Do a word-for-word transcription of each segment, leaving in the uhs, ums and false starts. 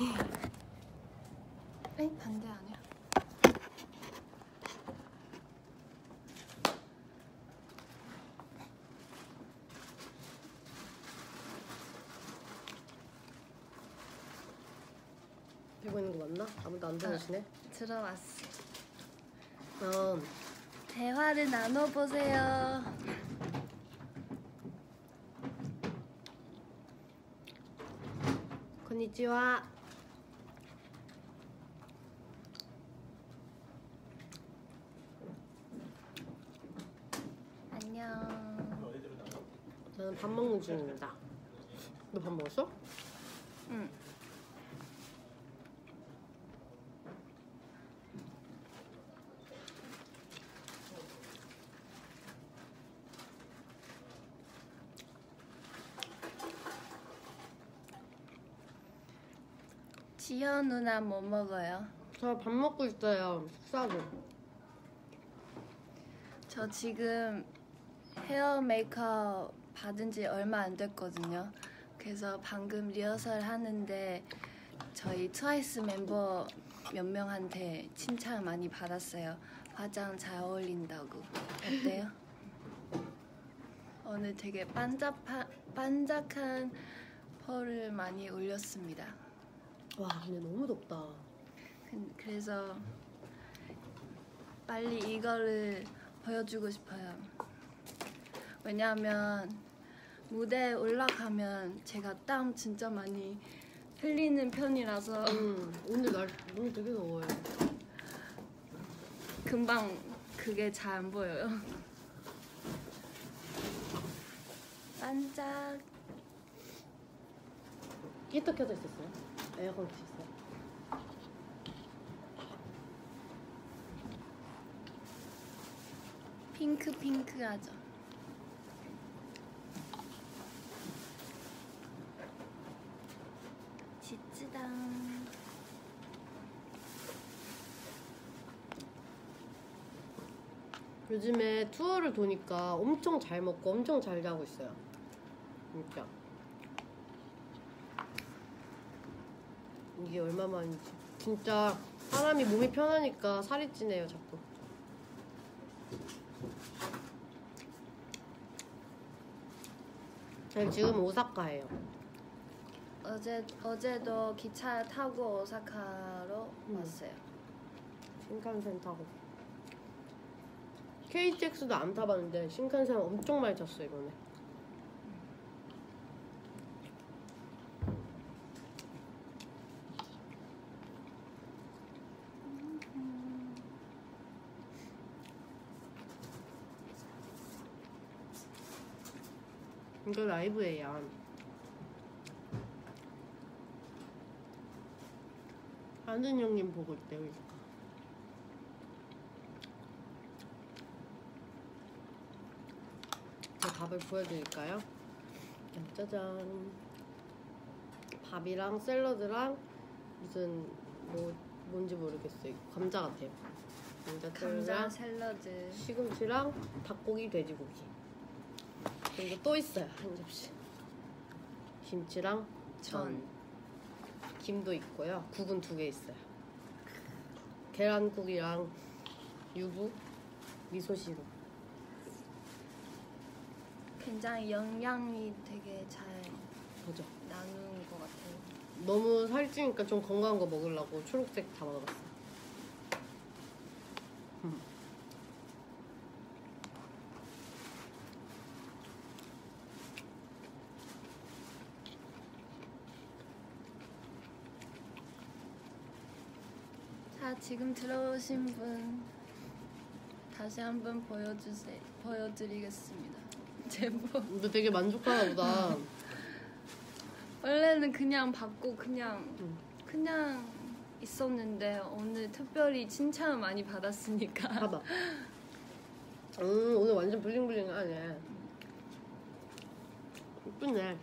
에이 반대 아니야. 들고 있는 거 맞나? 아무도 안 들으시네? 아, 들어왔어. 어. 대화를 나눠보세요. konnichiwa. 안녕. 저는 밥 먹는 중입니다. 너 밥 먹었어? 응. 지현 누나 뭐 먹어요? 저 밥 먹고 있어요. 식사도. 저 지금 헤어 메이크업 받은 지 얼마 안 됐거든요. 그래서 방금 리허설 하는데 저희 트와이스 멤버 몇 명한테 칭찬 많이 받았어요. 화장 잘 어울린다고. 어때요? 오늘 되게 반짝한, 반짝한 펄을 많이 올렸습니다. 와 근데 너무 덥다. 그- 그래서 빨리 이거를 보여주고 싶어요. 왜냐하면 무대에 올라가면 제가 땀 진짜 많이 흘리는 편이라서 음, 오늘 날 오늘 되게 더워요. 금방 그게 잘 안 보여요. 반짝. 히터 켜져 있었어요? 에어컨 켜졌어요? 핑크 핑크하죠. 지찌당. 요즘에 투어를 도니까 엄청 잘 먹고 엄청 잘 자고 있어요. 진짜. 이게 얼마만인지. 진짜 사람이 몸이 편하니까 살이 찌네요, 자꾸. 네, 지금 오사카예요. 어제 어제도 기차 타고 오사카로 음. 왔어요. 신칸센 타고. 케이티엑스도 안 타봤는데 신칸센 엄청 많이 탔어요, 이번에. 이거 라이브예요. 아는 형님 보고 있대요, 그러니까. 제 밥을 보여드릴까요? 짜잔. 밥이랑 샐러드랑 무슨 뭐 뭔지 모르겠어요. 감자 같아요. 감자, 감자 샐러드랑 샐러드. 시금치랑 닭고기, 돼지고기. 그리고 또 있어요, 한 접시. 김치랑 전. 전. 김도 있고요. 국은 두 개 있어요. 계란국이랑 유부, 미소시루. 굉장히 영양이 되게 잘 그죠? 나누는 것 같아요. 너무 살찌니까 좀 건강한 거 먹으려고 초록색 다 먹어봤어요. 음. 자, 지금 들어오신 분 다시 한번 보여주세요. 보여드리겠습니다. 제목. 너 되게 만족하나 보다. 원래는 그냥 받고 그냥 응. 그냥 있었는데 오늘 특별히 칭찬을 많이 받았으니까. 봐봐. 음, 오늘 완전 블링블링하네. 예쁘네.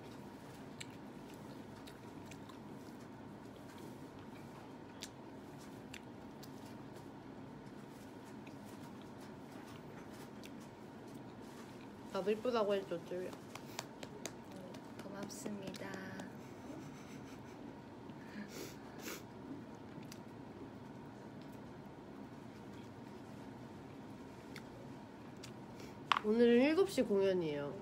나도 이쁘다고 해줘, 쭈야. 고맙습니다. 오늘은 일곱 시 공연이에요.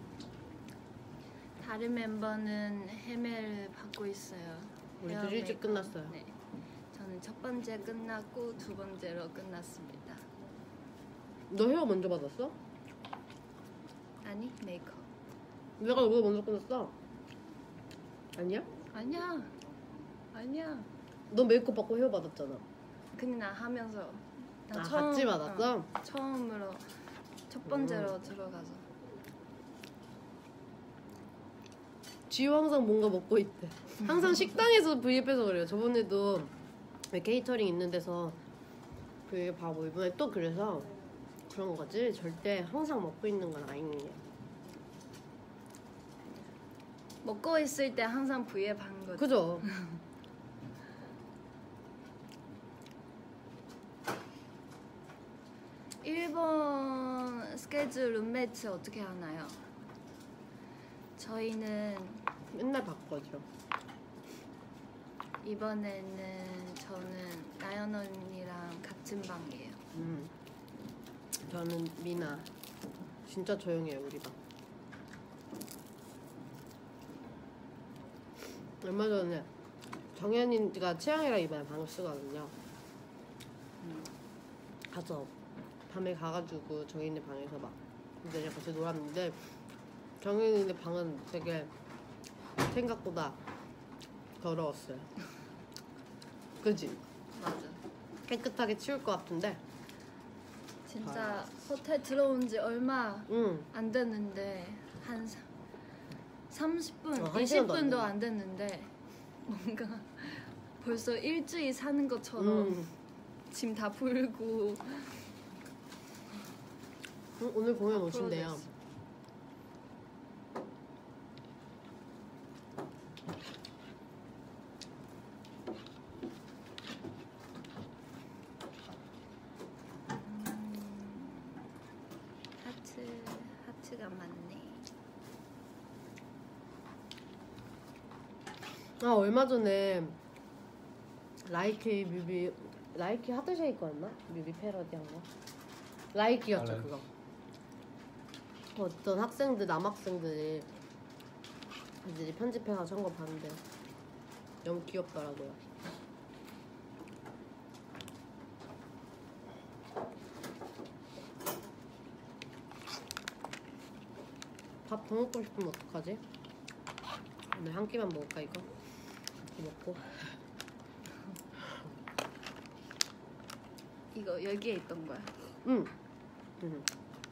다른 멤버는 헤매를 받고 있어요. 우리도 헤어 일찍 메이크업. 끝났어요. 네. 저는 첫 번째 끝났고 두 번째로 끝났습니다. 너 헤어 먼저 받았어? 아니, 메이크업. 내가 너보다 먼저 끝났어. 아니야? 아니야. 아니야. 너 메이크업 받고 헤어 받았잖아. 근데 나 하면서 나 아, 같이 받았어? 어, 처음으로 첫 번째로 음. 들어가서. 지우 항상 뭔가 먹고 있대. 항상 식당에서 브이앱해서 그래요. 저번에도 케이터링 있는 데서 브이앱 하고 이번에 또 그래서 그런 거지. 절대 항상 먹고 있는 건 아니에요. 먹고 있을 때 항상 브이앱 하는 거죠. 그죠? 일본 스케줄 룸메이트 어떻게 하나요? 저희는 맨날 바꿔죠. 이번에는 저는 나연 언니랑 같은 방이에요. 음. 저는 미나. 진짜 조용해요, 우리 방. 얼마 전에 정현이가 채영이랑 이번에 방을 쓰거든요. 음. 가서 밤에 가가지고 정현이 방에서 막 이제 같이 놀았는데 정현이네 방은 되게 생각보다 더러웠어요. 그지? 맞아. 깨끗하게 치울 것 같은데. 진짜 호텔 들어온 지 얼마 응. 안 됐는데 한 사- 삼십 분, 어, 한 이십 시간도 안 분도 됐네. 안 됐는데 뭔가 벌써 일주일 사는 것처럼 음. 짐 다 풀고 응, 오늘 공연 앞으로 오신대요. 됐어. 하트, 하트가 많네. 아 얼마 전에 라이키 뮤비 라이키 하트쉐이커였나? 뮤비 패러디한 거. 라이키였죠 아, 라이키. 그거. 어떤 학생들 남학생들이 이제 편집해서 한 거 봤는데 너무 귀엽더라고요. 밥 더 먹고 싶으면 어떡하지? 오늘 한 끼만 먹을까 이거? 이렇게 먹고. 이거 여기에 있던 거야. 응. 응.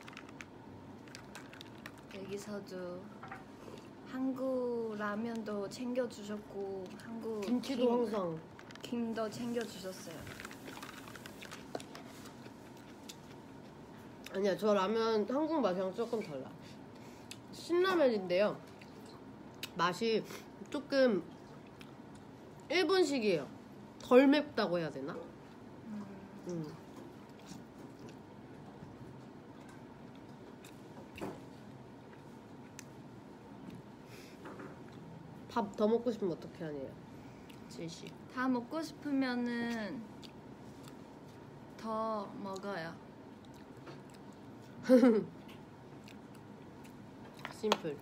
여기서도 한국 라면도 챙겨주셨고 한국 김치도 김, 항상. 김도 챙겨주셨어요. 아니야 저 라면 한국 맛이랑 조금 달라. 신라면인데요 맛이 조금 일본식이에요. 덜 맵다고 해야 되나? 음, 음. 밥 더 먹고 싶으면 어떻게 하네요 지시. 다 먹고 싶으면은 더 먹어요. 심플.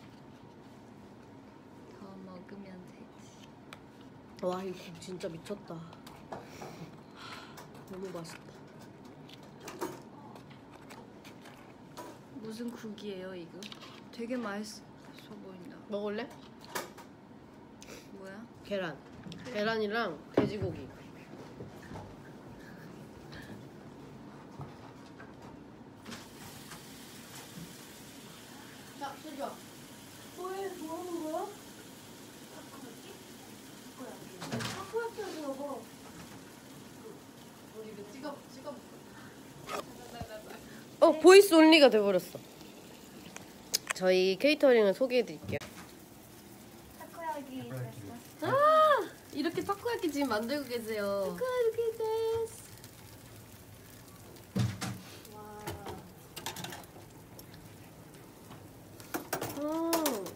더 먹으면 되지. 와 이 국 진짜 미쳤다. 너무 맛있다. 무슨 국이에요 이거? 되게 맛있어 보인다. 먹을래? 뭐야? 계란. 계란이랑 돼지고기. 자, 수저. 뭐해? 뭐 하는 거야? 타코야키 하지 마봐. 우리 이거 찍어, 찍어. 어, 보이스 온리가 돼버렸어. 저희 케이터링을 소개해드릴게요. 타코야키 타코야키. 됐어. 아! 이렇게 타코야키 지금 만들고 계세요. 타코야키 됐어. 아,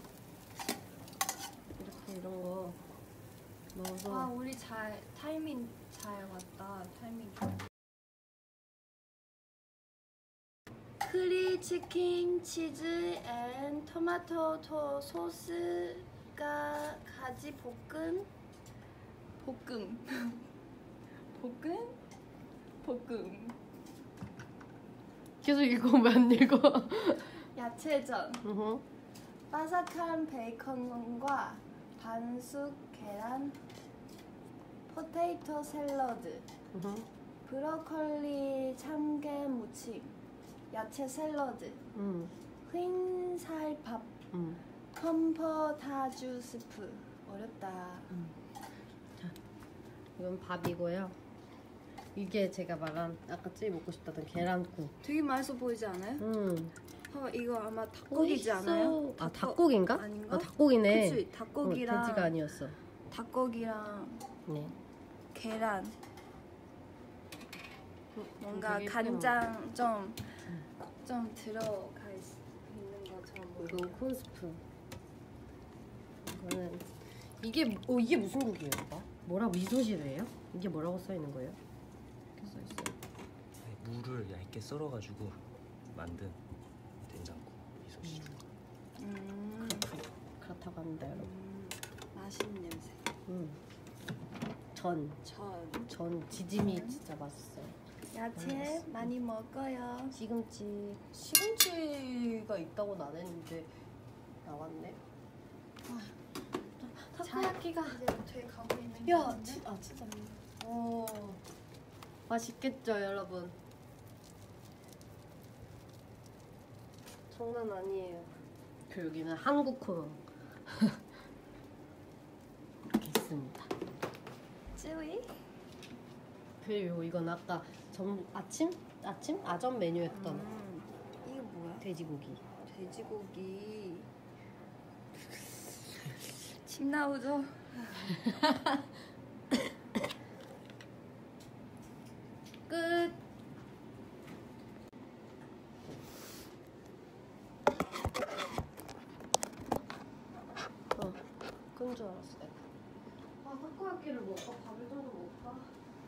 이렇게 이런 거 넣어서. 와 우리 잘 타이밍 잘 왔다. 타이밍 좋아. 크리즈 치킨, 치즈, 앤 토마토 토 소스가 가지 볶음 볶음 볶음 볶음 계속 읽으면 안 읽어. 야채전 으흠. 바삭한 베이컨과 반숙 계란 포테이토 샐러드 으흠. 브로콜리 참깨 무침 야채 샐러드 음. 흰살밥 음. 컴포타주 스프 어렵다. 음. 자, 이건 밥이고요. 이게 제가 말한 아까 제일 먹고 싶다던 계란국. 되게 맛있어 보이지 않아요? 음. 어, 이거 아마 닭고기지 않아요? 아 닭고- 닭고기인가? 아닌가? 아 닭고기네. 그치 닭고기랑 어, 돼지가 아니었어. 닭고기랑 네. 계란 뭔가 되게 간장 좀 좀 들어가 있, 있는 것처럼 보여. 이거 콘스프. 이거는 이게 어 이게 무슨 국이에요, 오빠? 뭐라고 미소시루예요? 이게 뭐라고 써 있는 거예요? 이렇게 써 있어요. 무를 얇게 썰어가지고 만든 된장국 미소시루. 음, 그렇군. 그렇다고 합니다, 여러분. 음, 맛있는 냄새. 음. 전, 전 전 지짐이 진짜 맛있어요. 야채 많이 먹어요. 시금치, 시금치가 있다고는 안 했는데 나왔네. 아, 타코야키가. 이제 돼 가고 있는 야, 건데? 지, 아 진짜. 오, 맛있겠죠, 여러분. 장난 아니에요. 그 여기는 한국 코너. 이렇게 있습니다. 쯔위? 그리고 이건 아까 점 아침 아침 아점 메뉴였던 음, 이거 뭐야? 돼지고기. 돼지고기. 침 나오죠? 끝. 어, 끈 줄 알았어. 내가. 아, 타코야키를 먹을까? 밥을 좀 먹을까?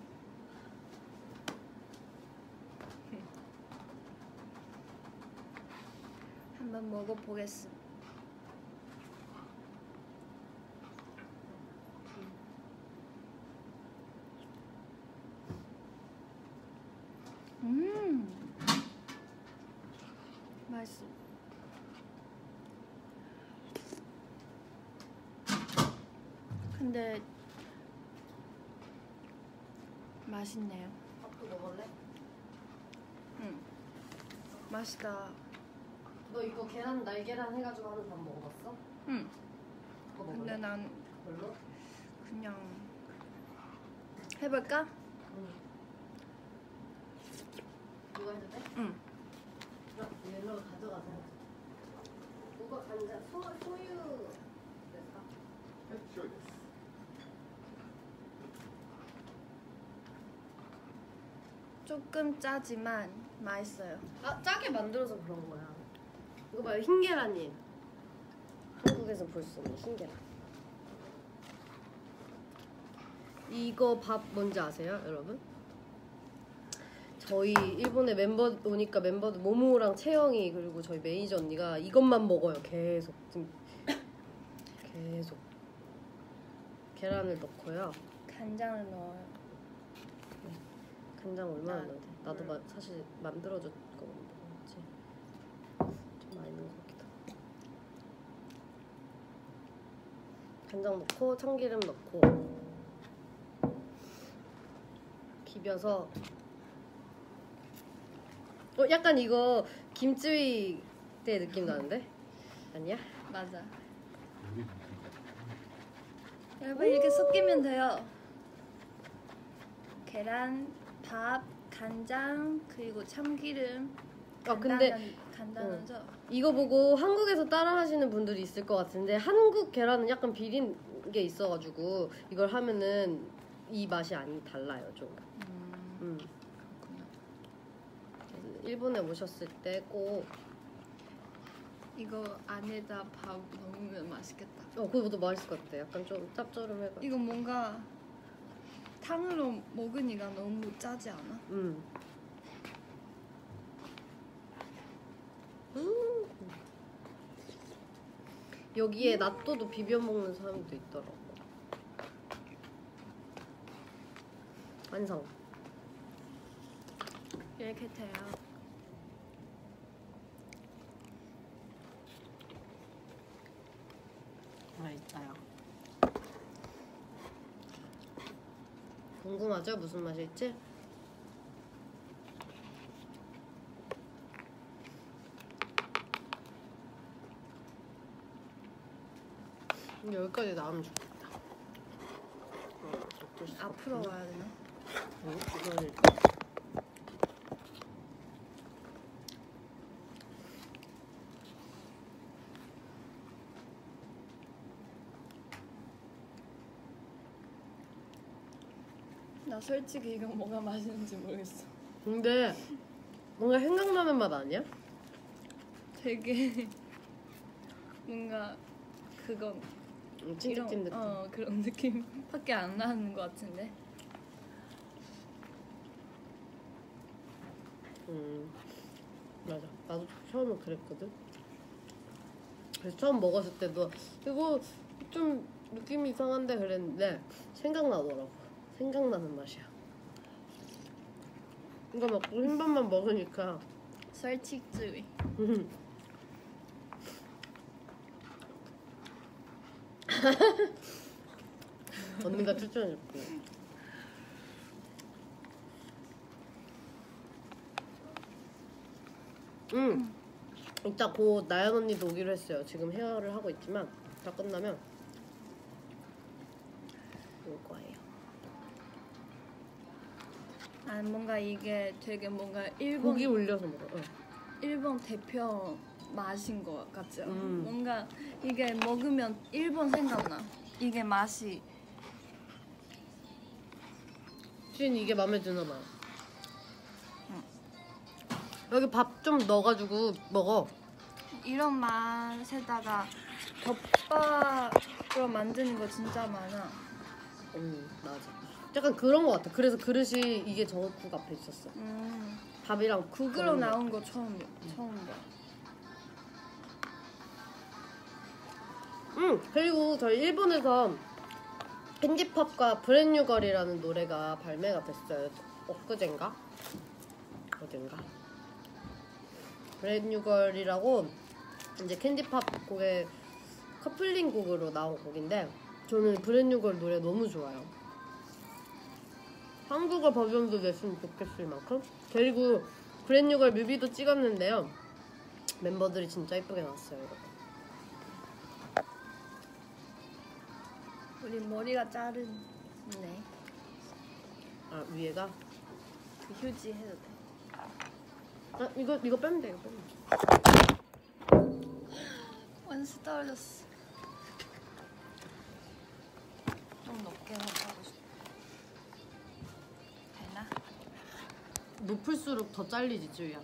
한번 먹어보겠습니다. 음, 맛있어. 근데 맛있네요. 밥도 먹을래? 응, 맛있다. 너 이거 계란 날계란 해가지고 하는 밥 먹어봤어? 응. 그거 근데 먹을래? 난 별로? 그냥 해볼까? 응. 이거 해도 돼? 응. 그럼 얘로 가져가자. 이거 간장 소 소유 됐어? 조금 짜지만 맛있어요. 아 짜게 만들어서 그런 거야. 이거 봐요 흰계란이에요. 한국에서 볼 수 없는 흰계란. 이거 밥 뭔지 아세요, 여러분? 저희 일본에 멤버 오니까 멤버들 모모랑 채영이 그리고 저희 매니저 언니가 이것만 먹어요. 계속 지금 계속 계란을 넣고요. 간장을 넣어요. 간장 얼마나 아, 넣어도 돼? 나도 마, 사실 만들어줄 거지. 좀 많이 넣은 것 같기도 하고. 간장 넣고 참기름 넣고 비벼서. 어 약간 이거 김치위 때 느낌 나는데? 아니야? 맞아. 여러분 이렇게 섞이면 돼요. 계란, 밥, 간장 그리고 참기름. 아 근데 간단한, 간단하죠? 이거 보고 한국에서 따라 하시는 분들이 있을 것 같은데 한국 계란은 약간 비린 게 있어가지고 이걸 하면은 이 맛이 안 달라요 좀. 음, 음. 그렇구나. 일본에 오셨을 때 꼭 이거 안에다 밥 넣으면 맛있겠다. 어 그거보다 맛있을 것 같아. 약간 좀 짭조름해가. 이거 뭔가 탕으로 먹으니까 너무 짜지 않아? 음. 음. 여기에 나또도 비벼 먹는 사람도 있더라고. 완성. 이렇게 돼요. 맛있다요. 궁금하죠? 무슨 맛일지? 여기까지 나오면 좋겠다. 어, 어쩔 수 앞으로 없구나. 와야 되나? 응? 이거는 나 솔직히 이거 뭐가 맛있는지 모르겠어. 근데 뭔가 생각나는 맛 아니야? 되게 뭔가 그건 음, 찐득찐득. 이런, 어 그런 느낌밖에 안 나는 것 같은데. 음 맞아. 나도 처음에 그랬거든. 그래서 처음 먹었을 때도 이거 좀 느낌이 이상한데 그랬는데 생각나더라고. 생각나는 맛이야. 이거 먹고 흰밥만 먹으니까 솔직주의. 언니가 추천해줄게. 응. 이따 곧 나연 언니도 오기로 했어요. 지금 헤어를 하고 있지만 다 끝나면 올 거예요. 아 뭔가 이게 되게 뭔가 일본 고기 올려서 먹어. 응. 일본 대표 맛인 것 같죠. 음. 뭔가 이게 먹으면 일본 생각나. 이게 맛이 진 이게 마음에 드나 봐. 여기 밥 좀 넣어가지고 먹어. 이런 맛에다가 덮밥으로 만드는 거 진짜 많아. 응 맞아. 약간 그런 거 같아. 그래서 그릇이 이게 저국 앞에 있었어. 음, 밥이랑 국으로 그런 거. 나온 거 처음 처음 봐. 응 그리고 저희 일본에서 캔디팝과 브랜뉴걸이라는 노래가 발매가 됐어요. 엊그젠가? 어젠가? 브랜뉴걸이라고 이제 캔디팝 곡의 커플링 곡으로 나온 곡인데 저는 브랜뉴걸 노래 너무 좋아요. 한국어 버전도 냈으면 좋겠을 만큼. 그리고 브랜뉴걸 뮤비도 찍었는데요. 멤버들이 진짜 예쁘게 나왔어요. 우리 머리가 자르네. 아 위에가? 그 휴지 해도 돼. 아 이거 이거 빼면 돼. 이거 빼면 돼. 원스 떨어졌어. 좀 높게 하고 싶어. 되나? 높을수록 더 잘리지 쯔위야.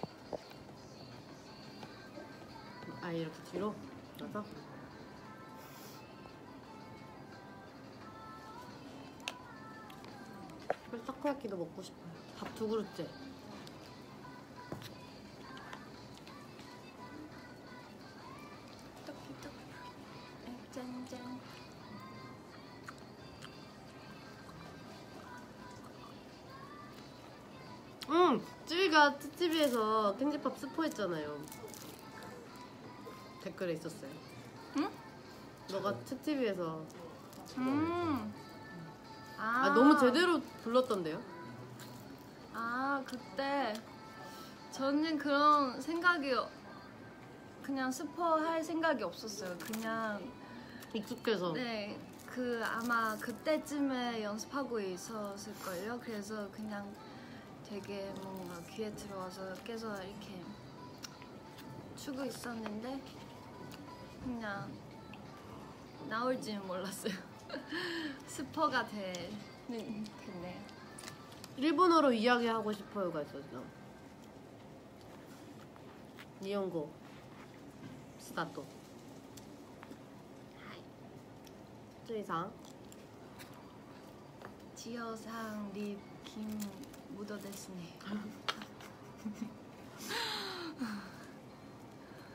아 이렇게 뒤로? 그래서? 타코야키도 먹고 싶어요. 밥 두 그릇째. 떡볶이 짠짠. 응! 쯔위가 쯔찌비에서 캔디팝 스포했잖아요. 댓글에 있었어요. 응? 너가 쯔찌비에서 음. 아, 아 너무 제대로 불렀던데요? 아 그때 저는 그런 생각이 그냥 스포할 생각이 없었어요. 그냥 익숙해서. 네, 그 아마 그때쯤에 연습하고 있었을걸요. 그래서 그냥 되게 뭔가 귀에 들어와서 계속 이렇게 추고 있었는데 그냥 나올지는 몰랐어요. 스포가 되, 됐네요. 일본어로 이야기하고 싶어요가 있었죠. 니혼고 스타트. 쯔위상 지효상 립 김 묻어댔으네.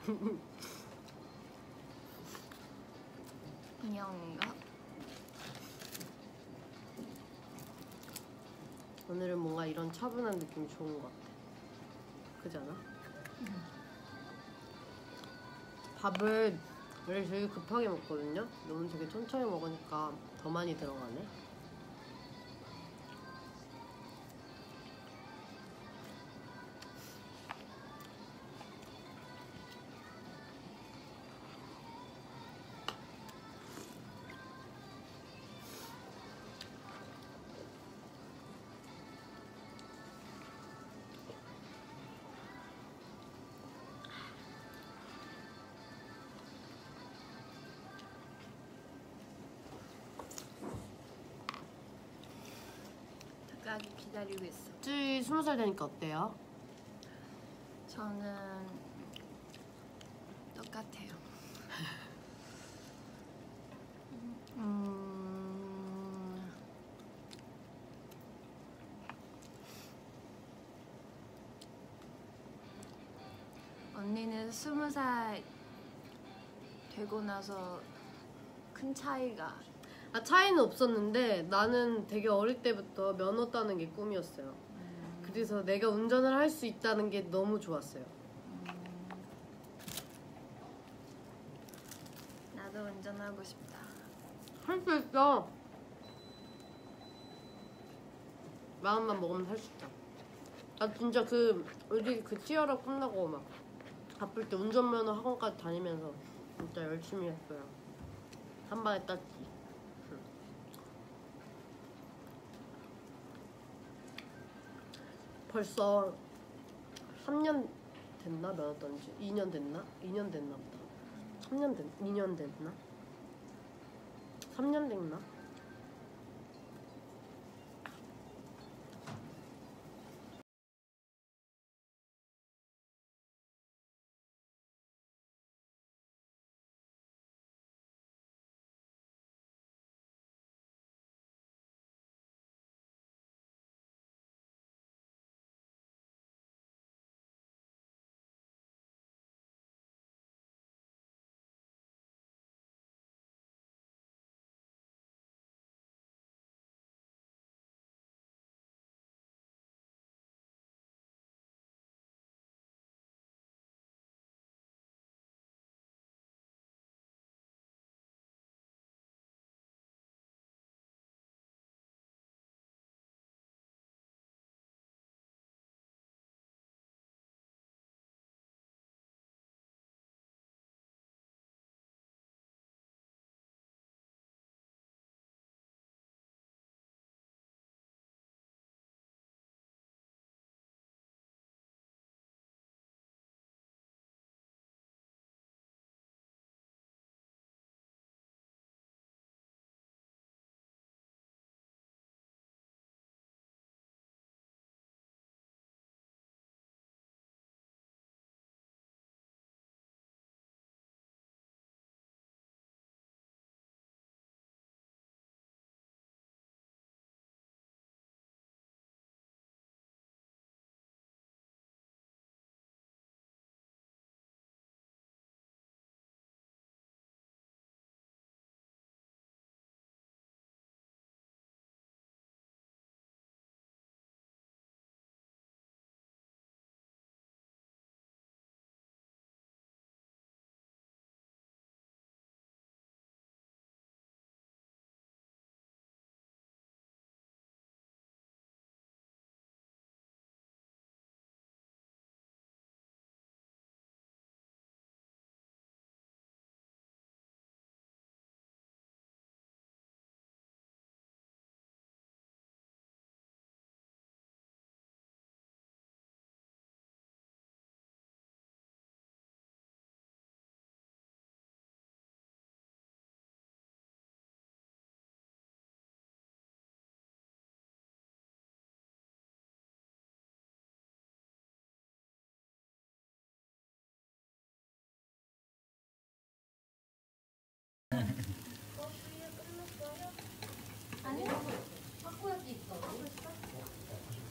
인형인가? 오늘은 뭔가 이런 차분한 느낌이 좋은 것 같아. 그지 않아? 음. 밥을 원래 되게 급하게 먹거든요? 오늘 되게 천천히 먹으니까 더 많이 들어가네. 닭가기 기다리고 있어. 쯔이 스무 살 되니까 어때요? 저는 똑같아요. 음... 언니는 스무 살 되고 나서 큰 차이가 아 차이는 없었는데 나는 되게 어릴 때부터 면허 따는 게 꿈이었어요. 음... 그래서 내가 운전을 할 수 있다는 게 너무 좋았어요. 음... 나도 운전하고 싶다. 할 수 있어. 마음만 먹으면 할 수 있다. 나 진짜 그 어디 그 치어라 끝나고 막 바쁠 때 운전면허 학원까지 다니면서 진짜 열심히 했어요. 한 방에 땄지. 벌써 삼 년 됐나? 면허 딴지? 이 년 됐나? 이 년 됐나 보다. 삼 년 됐, 이 년 됐나? 삼 년 됐나?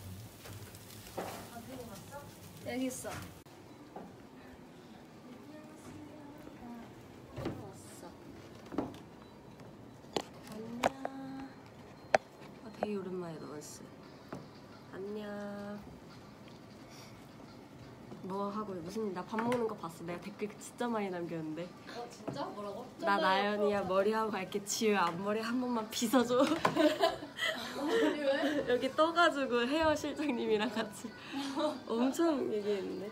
여기 있어. 되게 오랜만에 나왔어. 안녕. 뭐 하고 무슨 나 밥 먹는 거 봤어. 내가 댓글 진짜 많이 남겼는데. 어 진짜? 뭐라고? 나 나연이야 머리하고 갈게. 지효 앞머리 한 번만 빗어줘. 여기 떠가지고 헤어 실장님이랑 같이 엄청 얘기했는데.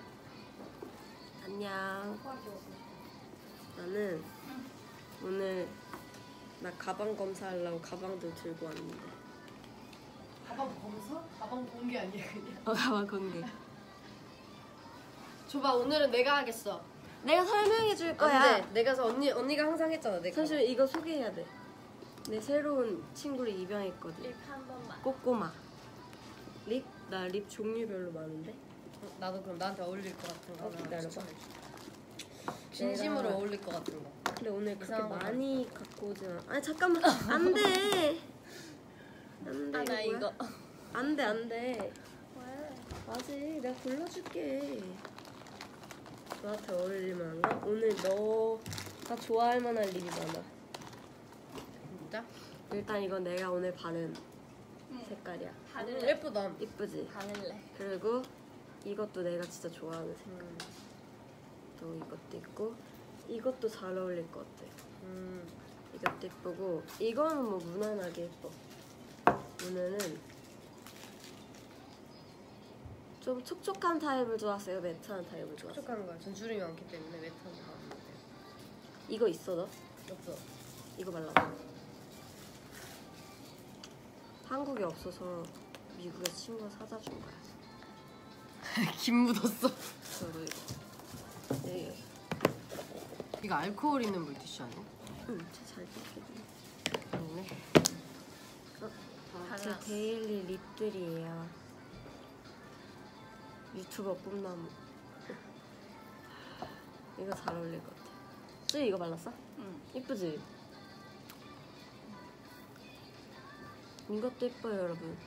안녕. 나는 오늘 나 가방 검사하려고 가방도 들고 왔는데. 가방 검사? 가방 공개 아니야 그냥? 어 가방 공개. 줘봐 오늘은 내가 하겠어. 내가 설명해 줄 거야. 안돼. 내가 서 언니 언니가 항상 했잖아. 내가. 사실 이거 소개해야 돼. 내 새로운 친구를 입양했거든. 립 한 번만. 꼬꼬마. 립? 나 립 종류별로 많은데. 어, 나도 그럼 나한테 어울릴 것 같은 거 어, 하나 기다려봐. 추천해줘. 진심으로 내가- 어울릴 것 같은 거. 근데 오늘 그렇게 이상한 거 많이 갖고 오진 않아. 아니 잠깐만. 안 돼. 안 돼. 아 나 이거 이거. 뭐야? 안 돼, 안 돼. 왜? 아직 내가 골라줄게. 너한테 어울릴 만한 거? 오늘 너가 좋아할 만한 립이 많아. 진짜? 일단 이건 내가 오늘 바른 응. 색깔이야. 바를래. 예쁘다. 이쁘지? 바를래. 그리고 이것도 내가 진짜 좋아하는 색깔. 음. 또 이것도 있고 이것도 잘 어울릴 것 같아. 음. 이것도 예쁘고 이거는 뭐 무난하게 예뻐. 오늘은 좀 촉촉한 타입을 좋아하세요? 매트한 타입을 좋아하세요? 촉촉한 거야. 전 주름이 많기 때문에 매트한 거 같은데. 이거 있어 너? 없어. 이거 발라봐. 한국에 없어서 미국에 친구가 사다 준 거야. 김 묻었어. 저도 이거. 네. 이거 알코올 있는 물티슈 아니야? 응, 잘 뜯기네. 아니네. 어, 제 발랐어. 데일리 립들이에요. 유튜버 꿈나무. 이거 잘 어울릴 것 같아. 쯔 이거 발랐어? 응. 이쁘지? 이것도 예뻐요 여러분.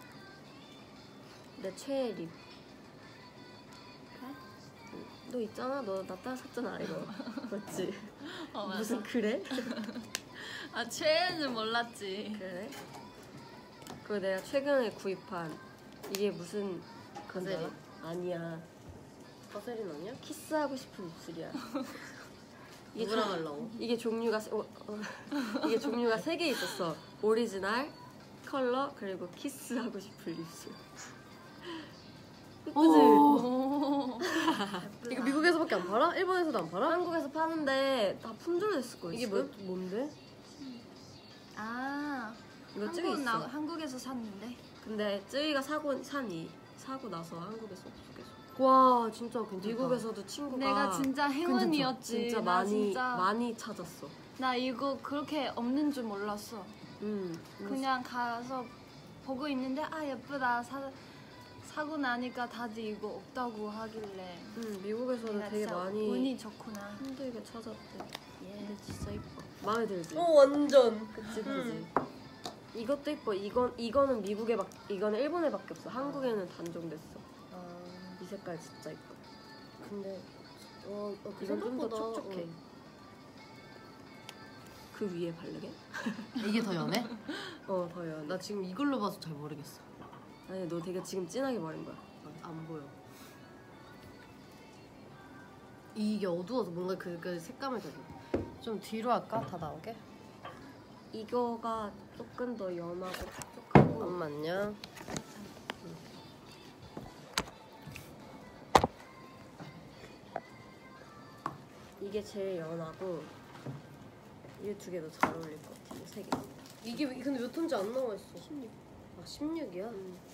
내 최애 립. 그래? 너 있잖아. 너 나 따라 샀잖아 이거. 맞지? 어 맞아. 무슨 그래? 아 최애는 몰랐지. 그래? 그거 내가 최근에 구입한 이게 무슨 거세린? 건지 알아? 아니야. 거세린 아니야? 키스하고 싶은 입술이야. 이게 누구랑 종- 하려고? 이게 종류가 세- 어, 어. 이게 종류가 세 개 있었어. 오리지널, 컬러 그리고 키스하고 싶은 입술. 예쁘지? 오. 이거 미국에서밖에 안 팔아? 일본에서도 안 팔아? 한국에서 파는데 다 품절됐을 거야. 이게 지금? 뭐, 뭔데? 아. 이거 찌개 한국 있어. 나 한국에서 샀는데. 근데 쯔이가 사고 산이 사고 나서 한국에서 없어 계속. 와 진짜 괜찮다. 미국에서도 친구가 내가 진짜 행운이었지. 진짜 나 많이 진짜 많이 찾았어. 나 이거 그렇게 없는 줄 몰랐어. 음. 그냥 가서 보고 있는데 아 예쁘다 사 사고 나니까 다들 이거 없다고 하길래 음, 미국에서는 내가 되게 진짜 많이 운이 좋구나. 힘들게 찾았대. 예. 근데 진짜 이뻐. 마음에 들지? 어 완전. 그치 그치. 이것도 이뻐. 이건 이거는 미국에 밖 이거는 일본에밖에 없어. 한국에는 단종됐어. 아 이 색깔 진짜 이뻐. 근데 어, 어 그 이건 좀 더 생각보다 촉촉해. 어. 그 위에 바르게? 이게 더 연해? 어, 더 연해. 나 지금 이걸로 봐서 잘 모르겠어. 아니 너 되게 지금 진하게 바른 거야. 안 보여. 이게 어두워서 뭔가 그, 그 색감을 더. 좀 뒤로 할까? 다 나오게? 이거가 조금 더 연하고 촉촉하고. 잠깐만요. 이게 제일 연하고 이 두 개 더 잘 어울릴 것 같아. 이 세 개. 이게 왜- 근데 몇 톤지 안 나와 있어? 십육. 아 십육이야?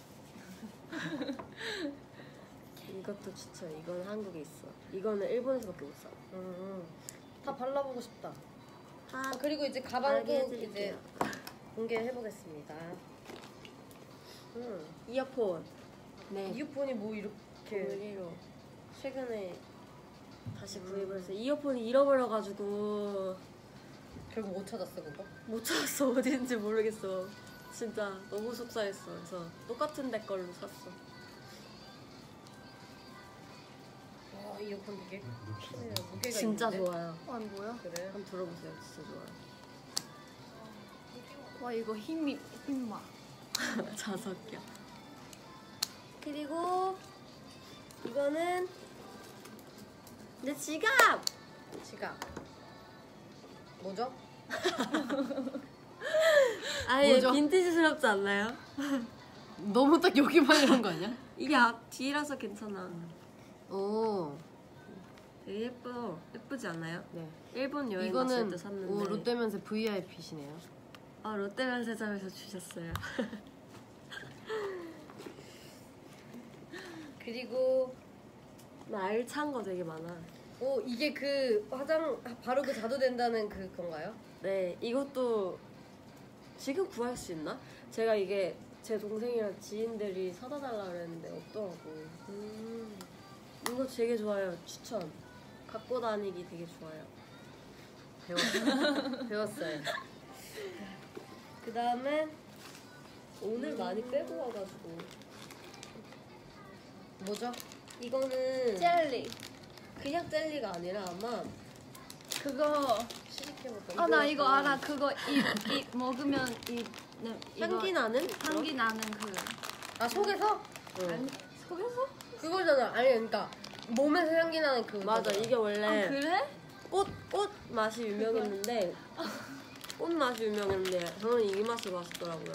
이것도 추천. 이건 한국에 있어. 이거는 일본에서밖에 못 사. 음, 다 발라보고 싶다. 아, 아, 그리고 이제 가방도 이제 해드릴게요. 공개해 보겠습니다. 음. 이어폰. 네. 이어폰이 뭐 이렇게 일로 최근에 다시 구입을 해서 이어폰이 잃어버려가지고 결국 못 찾았어 그거? 못 찾았어. 어디인지 모르겠어. 진짜 너무 속상했어. 그래서 똑같은 데 걸로 샀어. 와 이어폰 되게 크네요. 무게가 진짜 있는데? 좋아요. 와 뭐야? 그래? 한번 들어보세요. 진짜 좋아요. 와 이거 힘이 힘마. 자석이야. 그리고 이거는 내 지갑. 지갑. 뭐죠? 아예 뭐죠? 빈티지스럽지 않나요? 너무 딱 여기만 이런 거 아니야? 이게 앞 뒤라서 괜찮아. 오. 되게 예뻐. 예쁘지 않나요? 네. 일본 여행 갔을 이거는 때 샀는데. 오, 롯데면세 브이아이피시네요. 아 롯데면세점에서 주셨어요. 그리고 나 알찬 거 되게 많아. 오, 이게 그 화장 바로 그 자도 된다는 그 건가요? 네, 이것도 지금 구할 수 있나? 제가 이게 제 동생이랑 지인들이 사다 달라 그랬는데 없더라고. 음. 이거 되게 좋아요. 추천. 갖고 다니기 되게 좋아요. 배웠어요. 배웠어요. 그 다음에 오늘 많이 빼고 와가지고 뭐죠? 이거는 젤리. 그냥 젤리가 아니라 아마 그거. 시식해봤던 아 나 이거 알아. 그거 입, 입 먹으면 입 네, 이거 향기 나는? 향기 나는 그. 아, 속에서? 응. 속에서? 그거잖아. 아니, 그러니까 몸에서 향기 나는 그 맞아. 이게 원래 아 그래? 꽃, 꽃 맛이 유명했는데 꽃 맛이 유명했는데 저는 이 맛이 맛있더라고요.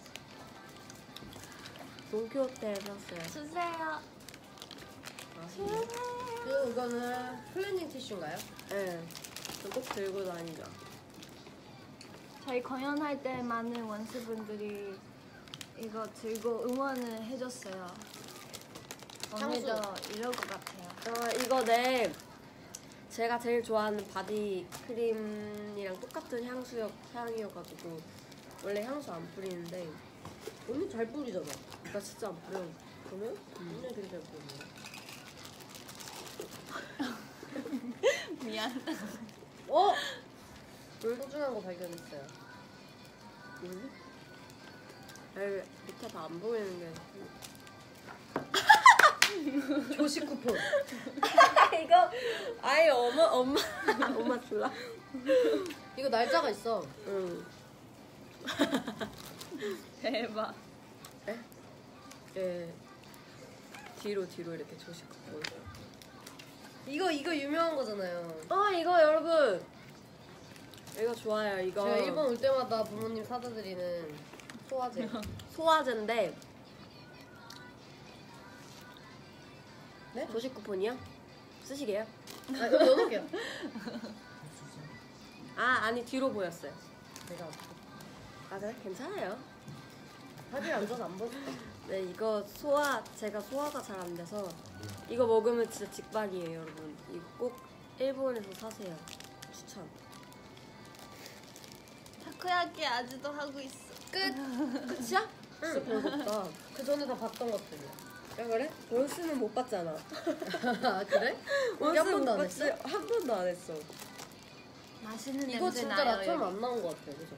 돈키호테에 샀어요. 주세요. 그리고 이거는 플래닝 티슈인가요? 네. 꼭 들고 다니죠. 저희 공연할 때 많은 원수분들이 이거 들고 응원을 해줬어요. 오늘도 이럴 것 같아요. 아, 이거 내 제가 제일 좋아하는 바디 크림이랑 똑같은 향수역 향이어가지고 원래 향수 안 뿌리는데 언니 잘 뿌리잖아. 나 진짜 안 뿌려. 그러면? 언니 되게 잘 뿌리네. 미안. 어? 소중한 거 발견했어요. 뭐지? 아니, 밑에 다 안 보이는 게 조식 쿠폰. 이거 아예 엄마 엄마 엄마 줄라? 이거 날짜가 있어. 응. 대박. 예. 뒤로 뒤로 이렇게 조식 쿠폰. 이거 이거 유명한 거잖아요. 아 이거 여러분 이거 좋아요. 이거 제가 일본 올 때마다 부모님 사다 드리는 소화제. 소화제인데 네? 조식 쿠폰이요? 쓰시게요? 아, 이거 넣어놓을게요. 아 아니 뒤로 보였어요. 제가 아 그래? 괜찮아요. 사진 안 줘서 안 보였어. 네 이거 소화 제가 소화가 잘 안 돼서 이거 먹으면 진짜 직박이에요 여러분. 이거 꼭 일본에서 사세요. 추천. 타코야키 아직도 하고 있어. 끝. 끝이야? 진짜 별거없다. 그 전에 다 봤던 것들이야. 야 그래? 원스는 못 봤잖아. 아, 그래? 원스 한 번도 못 안 봤지? 했어? 한 번도 안 했어. 맛있는 이거 냄새 진짜 나요. 나처럼 여기. 안 나온 것 같아. 그죠?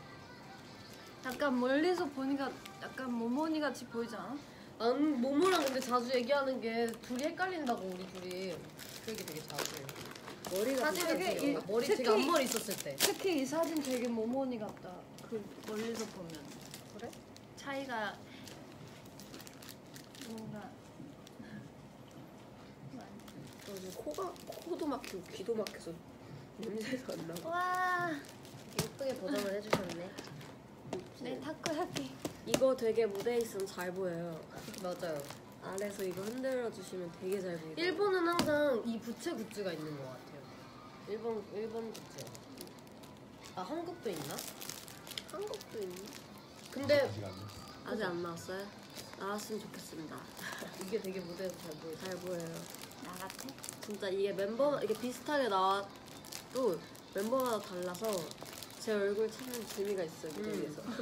약간 멀리서 보니까 약간 모모니 같이 보이지 않아? 안, 모모랑 근데 자주 얘기하는 게 둘이 헷갈린다고 우리 둘이 그 얘기 되게 자주 해요. 머리가 사진은 되게 되게 이- 머리 특히- 되게 앞머리 있었을 때. 특히 이 사진 되게 모모니 같다. 그 멀리서 보면 그래? 차이가 뭔가 어, 코가 코도 막히고 귀도 막혀서 냄새도 안 나고. 와, 예쁘게 보정을 해주셨네. 네 타코야키. 이거 되게 무대에 있으면 잘 보여요. 맞아요. 아래서 이거 흔들어 주시면 되게 잘 보여요. 일본은 항상 이 부채 굿즈가 있는 것 같아요. 일본 일본 굿즈. 아 한국도 있나? 한국도 있나? 근데 아직 안 나왔어요? 나왔으면 좋겠습니다. 이게 되게 무대에서 잘 보여. 잘 보여요. 나 같아? 진짜 이게 멤버 이게 비슷하게 나와도 멤버마다 달라서 제 얼굴 찾는 재미가 있어요 무대 음. 위에서.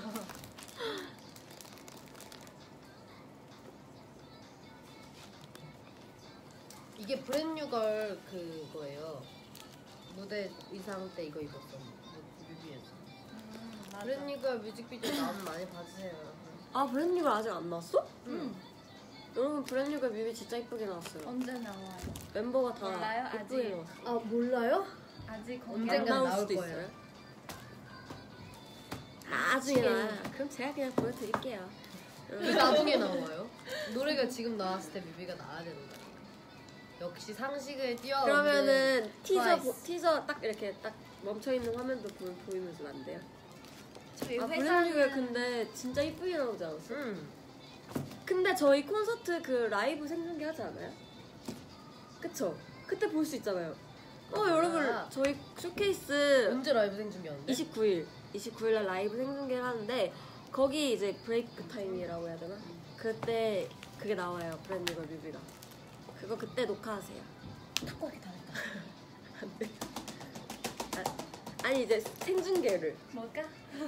이게 브랜뉴걸 그거예요. 무대 의상 때 이거 입었어. 뮤- 뮤비에서. 음, 맞아. 브랜뉴걸 뮤직비디오 나오면 많이 봐주세요. 아 브랜뉴가 아직 안 나왔어? 응. 여러분 브랜뉴가 뮤비 진짜 이쁘게 나왔어요. 언제 나와요? 멤버가 다 몰라요, 이쁘게 아직. 나왔어. 아 몰라요? 아직 언젠가 공개 나올 나올 수도 거예요. 있어요. 나중에 나. 그럼 제가 그냥 보여드릴게요. 왜 나중에 나와요? 노래가 지금 나왔을 때 뮤비가 나와야 되는 거야. 역시 상식을 뛰어넘는. 그러면은 티저 트와이스. 보, 티저 딱 이렇게 딱 멈춰 있는 화면도 보, 보이면 좀 안 돼요? 저희 아 회사는 브랜뉴가 근데 진짜 이쁘게 나오지 않았어? 음. 근데 저희 콘서트 그 라이브 생중계 하지 않아요? 그쵸? 그때 볼 수 있잖아요. 어 아. 여러분 저희 쇼케이스 언제 라이브 생중계하는데? 이십구 일 이십구 일날 라이브 생중계를 하는데 거기 이제 브레이크 타임이라고 해야 되나? 그때 그게 나와요. 브랜뉴가 뮤비가. 그거 그때 녹화하세요. 탁구하게 당했다. 안 돼. 아, 아니 이제 생중계를 뭘까?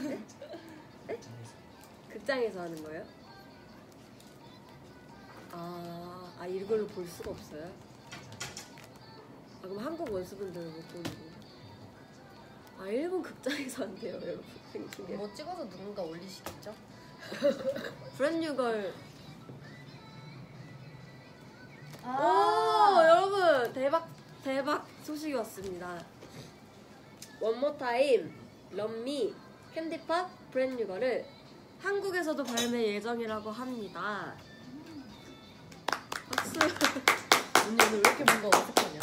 극장에서 하는 거예요? 아, 아 이걸로 볼 수가 없어요? 아 그럼 한국 원수분들은 못 보는 거예요? 아 일본 극장에서 한대요 여러분 생중계. 뭐 찍어서 누군가 올리시겠죠? 브랜뉴걸. 오 아, 여러분 대박 대박 소식이 왔습니다. 원모 타임, 럼미, 캔디팝, 브랜뉴걸을 한국에서도 발매 예정이라고 합니다. 박수. 언니 오늘 왜 이렇게 뭔가 어색하냐?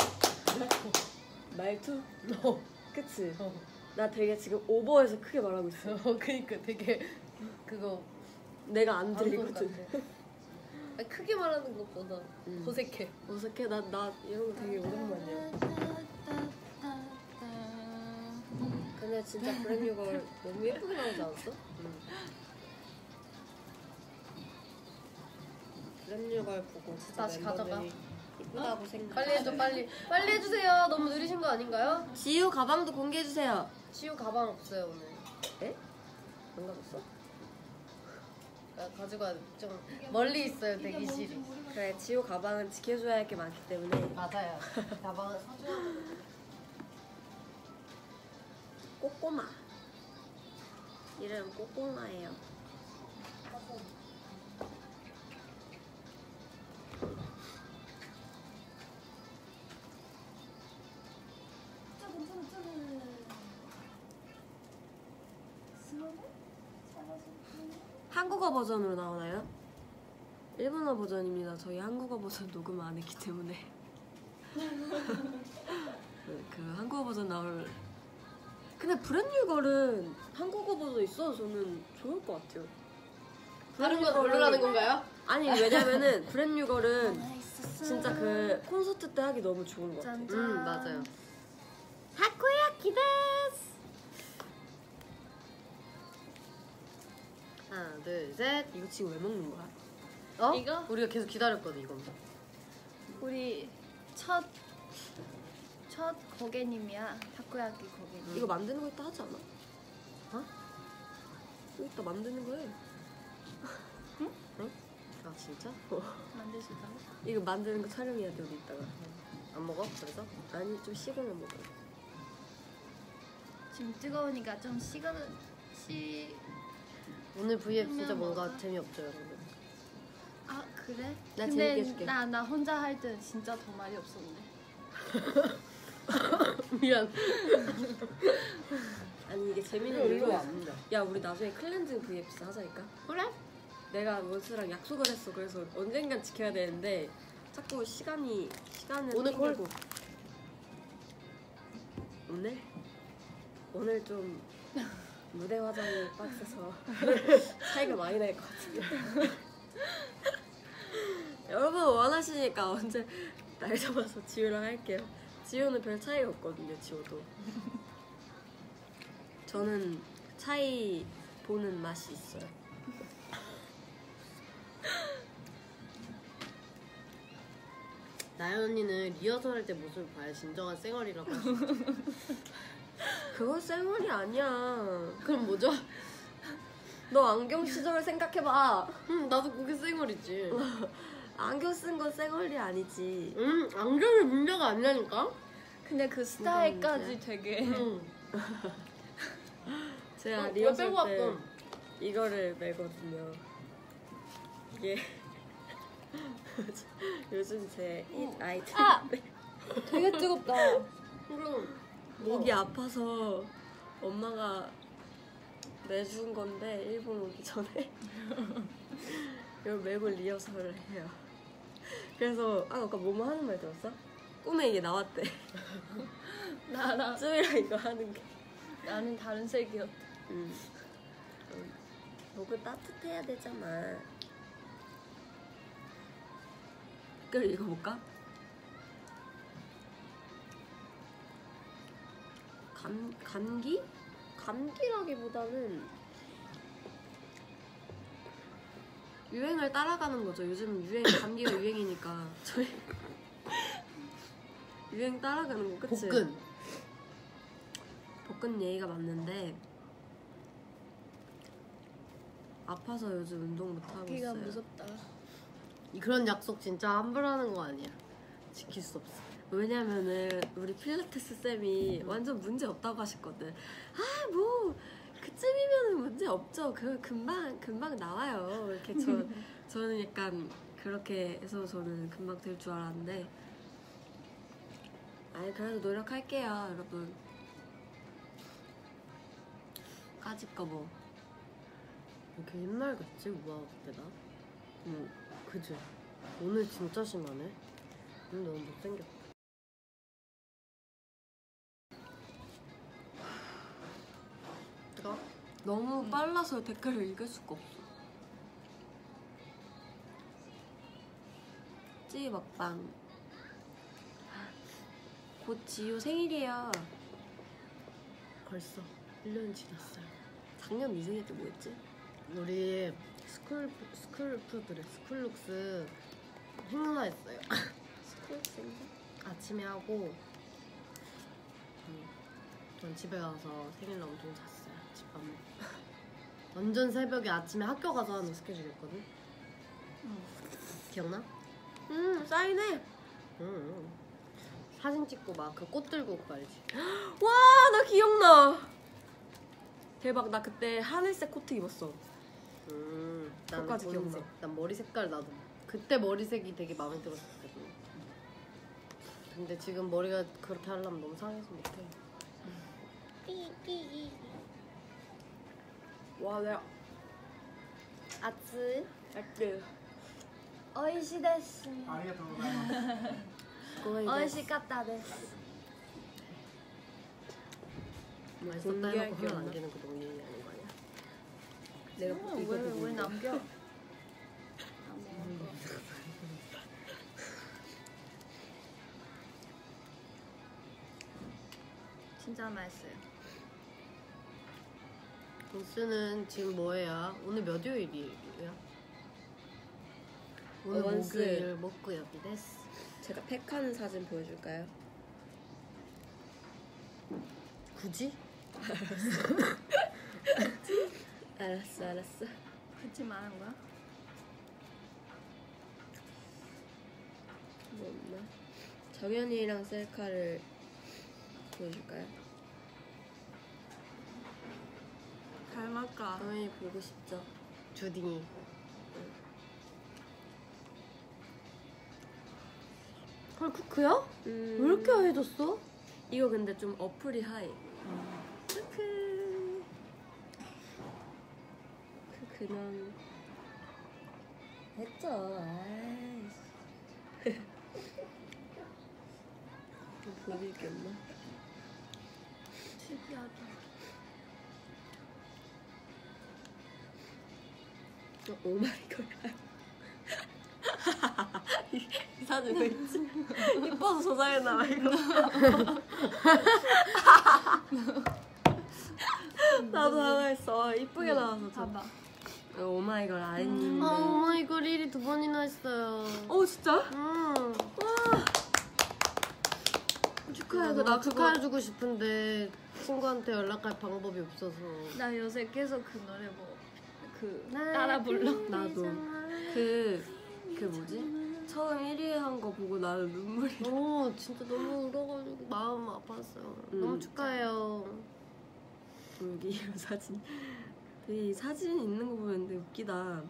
말투? 어. 그치? 어. 나 되게 지금 오버해서 크게 말하고 있어. 어, 그니까 되게 그거 내가 안 안 좋은 것 들리거든. 같아. 아니, 크게 말하는 것보다 음. 어색해. 어색해. 나, 나 이런 거 되게 오랜만이야. 근데 진짜 브랜뉴걸 너무 예쁘게 나오지 않았어? 응. 브랜뉴걸 보고 진짜 다시 가져가. 멤버들이 이쁘다고 생각. 빨리 해줘 빨리. 빨리 해주세요. 너무 느리신 거 아닌가요? 지우 가방도 공개해주세요. 지우 가방 없어요 오늘. 에? 안 가졌어? 아, 가지고 좀 멀리 있어요 대기실이. 그래 지우 가방은 지켜줘야 할 게 많기 때문에 맞아요. 가방을 사줘야 꼬꼬마. 이름 꼬꼬마예요. 한국어 버전으로 나오나요? 일본어 버전입니다. 저희 한국어 버전 녹음 안 했기 때문에 그, 그 한국어 버전 나올. 근데 브랜뉴걸은 한국어 버전 있어서 저는 좋을 것 같아요. 다른 건 브랜뉴걸은- 별로라는 건가요? 아니 왜냐면은 브랜뉴걸은 진짜 그 콘서트 때 하기 너무 좋은 것 같아요. 짠짠. 음 맞아요. 타코야키 데스. 하나 둘 셋. 이거 지금 왜 먹는 거야? 어? 이거? 우리가 계속 기다렸거든 이거. 우리 첫, 첫 고객님이야. 타코야키 고객님. 이거 만드는 거 이따 하지 않아? 어? 이거 이따 만드는 거 해. 아 진짜? 만드실까요? 이거 만드는 거 촬영해야 돼 우리 이따가. 안 먹어? 그래서? 아니 좀 식으면 먹어. 지금 뜨거우니까 좀 식은, 시... 오늘 브이앱 진짜 그러면 뭔가 먹어요? 재미없죠 여러분. 아 그래? 나 근데 재밌게 해줄게. 나, 나 혼자 할 때 진짜 더 말이 없었는데. 미안. 아니 이게 재밌는 일로 이유가 와. 있습니다. 야 우리 나중에 클렌징 브이앱스 하자니까. 그래? 내가 원수랑 약속을 했어. 그래서 언젠간 지켜야 되는데 자꾸 시간이 시간을 오늘 콜? 땡기고. 오늘? 오늘 좀 무대 화장이 빡세서 차이가 많이 날 것 같은데. 여러분 원하시니까 언제 날 잡아서 지우랑 할게요. 지우는 별 차이가 없거든요. 지우도. 저는 차이 보는 맛이 있어요. 나연 언니는 리허설 할 때 모습을 봐야 진정한 쌩얼이라고 하죠. 그건 쌩얼이 아니야. 그럼 뭐죠? 너 안경 시절을 생각해봐. 음 나도 그게 쌩얼이지. 안경 쓴 건 쌩얼이 아니지. 음 안경이 문제가 아니라니까? 근데 그 스타일까지 되게 응. 제가 어, 왜 리허설 빼고 때 왔어? 이거를 매거든요. 이게 요즘 제 잇 아이템. 아! 되게 뜨겁다. 그럼 목이 아파서 엄마가 매준 건데 일본 오기 전에 이걸 매고 리허설을 해요. 그래서 아 아까 뭐뭐 하는 말 들었어? 꿈에 이게 나왔대. 나나 쯔이랑 이거 하는 게. 나는 다른 색이었다. 음. 음. 목은 따뜻해야 되잖아. 댓글 읽어볼까? 감, 감기? 감기라기보다는 유행을 따라가는 거죠. 요즘 유행, 감기가 유행이니까 저희 유행 따라가는 거 그치? 복근. 복근 예의가 맞는데 아파서 요즘 운동 못하고 기가 있어요. 무섭다. 그런 약속 진짜 함부로 하는 거 아니야. 지킬 수 없어. 왜냐면은 우리 필라테스 쌤이 완전 문제 없다고 하셨거든. 아 뭐 그쯤이면은 문제 없죠. 그 금방 금방 나와요. 이렇게 저 저는 약간 그렇게 해서 저는 금방 될 줄 알았는데, 아니 그래도 노력할게요, 여러분. 까짓 거 뭐. 이렇게 옛날 같지 우아하게 때다. 응. 그지? 오늘 진짜 심하네. 오늘 너무 못생겼다. 뜨거? 너무 빨라서 댓글을 읽을 수가 없어. 찌 먹방. 곧 지효 생일이에요. 벌써 일 년이 지났어요. 작년 네 생일 때 뭐였지? 우리 스쿨 스쿨 푸드래 스쿨룩스 행사했어요. 스쿨 생일? 아침에 하고 음, 전 집에 가서 생일날 엄청 잤어요. 집밥을. 완전 새벽에 아침에 학교 가서 하는 스케줄이었거든. 응. 기억나? 음 사인해. 응. 응. 사진 찍고 막 그 꽃 들고 그거 알지? 와 나 기억나. 대박. 나 그때 하늘색 코트 입었어. 음. 난 그거까지 본색. 기억나. 난 머리 색깔 나도 그때 머리색이 되게 마음에 들었었거든. 근데 지금 머리가 그렇게 하려면 너무 상해서 못해. 와 내가 아츠 알게. 오이시 데스. ありがとうございます。 오이시카타 데스. 맛있었다 공개할 해놓고 게 하면 안 없나? 되는 거 너무 예의하는 거 아니야? 내가 어, 이거 왜, 보고 왜 있는데. 남겨? 안 먹을 거. 진짜 맛있어요. 원스는 지금 뭐해요? 오늘 몇 요일이에요? 오늘 원스. 목요일 목요일 데스. 제가 팩하는 사진 보여줄까요? 굳이? 알았어 알았어. 그치 말한 거야? 뭐 없나? 정연이랑 셀카를 보여줄까요? 닮았까? 정연이 보고 싶죠? 주딩이. 헐 쿠크야? 음, 왜 이렇게 하얘졌어? 이거 근데 좀 어플이 하얘. 크크. 그 그냥 했죠. 아이씨. 보여줄 게 없나? 특이하다. 어, 오마이걸. 이, 이 사진 왜 있지? 이뻐서 저장했나봐 이거. 나도 하나 했어. 이쁘게 나와서 저. 봐봐. 어, 오마이걸 아이님인데. 아 오마이걸 일 위 두 번이나 했어요. 어 진짜? 응. 축하해. 나 나 그거 축하해주고 싶은데 친구한테 연락할 방법이 없어서. 나 요새 계속 그 노래 뭐, 그, 따라 불러. 나도 그, 그 뭐지? 처음 일 위 한 거 보고 나는 눈물이 어 진짜 너무 울어가지고 마음 아팠어요. 음. 너무 축하해요. 여기 이 사진. 이 사진 있는 거 보면 되게 웃기다.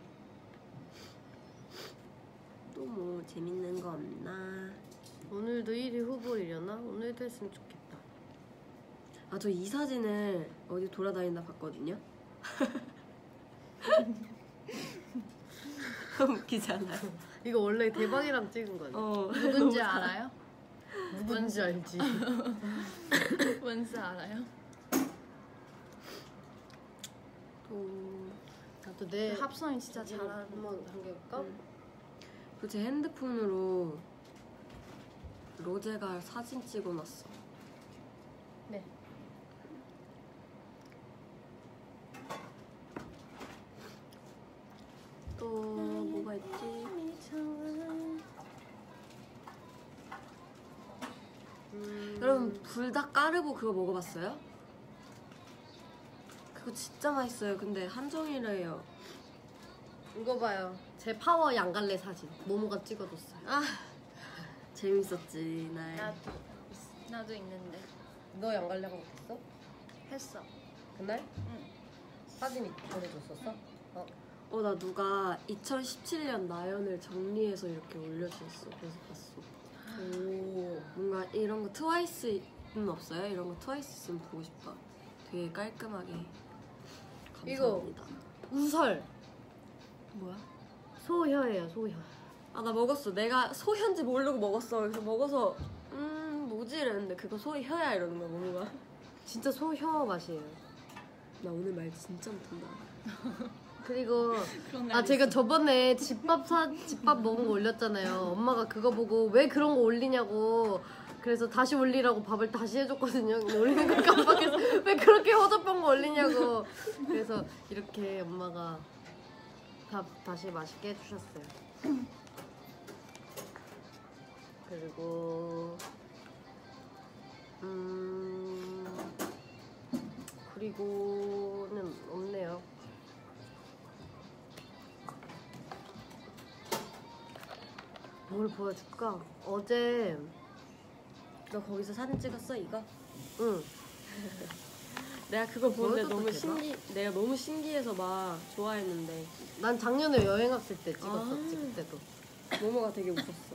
또 뭐 재밌는 거 없나? 오늘도 일 위 후보이려나? 오늘도 했으면 좋겠다. 아 저 이 사진을 어디 돌아다니다 봤거든요. 웃기지 않아요? 이거 원래 대박이랑 찍은 거야. 어. 누군지 알아요? 누군지 알지. 뭔지 알아요? 또 나도 내 합성이 진짜 잘하는. 한번 한개 볼까? 음. 그리고 제 핸드폰으로 로제가 사진 찍어놨어. 네. 또 뭐가 있지? 음, 여러분 불닭 까르보 그거 먹어봤어요? 그거 진짜 맛있어요. 근데 한정이래요. 이거 봐요. 제 파워 양갈래 사진. 모모가 찍어줬어요. 아 재밌었지 날. 나도 나도 있는데 너 양갈래 한 거 봤어? 했어. 그날? 응. 사진 보내줬었어? 어. 어 나 누가 이천십칠 년 나연을 정리해서 이렇게 올려주셨어. 그래서 봤어. 오. 뭔가 이런 거 트와이스는 없어요? 이런 거 트와이스 있으면 보고 싶다. 되게 깔끔하게. 감사합니다. 우설. 뭐야? 소혀예요, 소혀. 아 나 먹었어. 내가 소현지 모르고 먹었어. 그래서 먹어서 음 뭐지 이랬는데 그거 소혀야 이러는 거야 뭔가. 진짜 소혀 맛이에요. 나 오늘 말 진짜 못한다. 그리고 그런 아 제가 저번에 집밥 사 집밥 먹은 거 올렸잖아요. 엄마가 그거 보고 왜 그런 거 올리냐고. 그래서 다시 올리라고 밥을 다시 해줬거든요. 근데 올리는 걸 깜빡해서 왜 그렇게 허접한 거 올리냐고. 그래서 이렇게 엄마가 밥 다시 맛있게 해주셨어요. 그리고 음 그리고는 없네요. 뭘 보여줄까? 어제 너 거기서 사진 찍었어 이거? 응. 내가 그거 보는데 보여줘도 너무 되나? 신기. 내가 너무 신기해서 막 좋아했는데 난 작년에 여행 갔을 때 찍었었지. 아. 그때도. 모모가 되게 웃었어.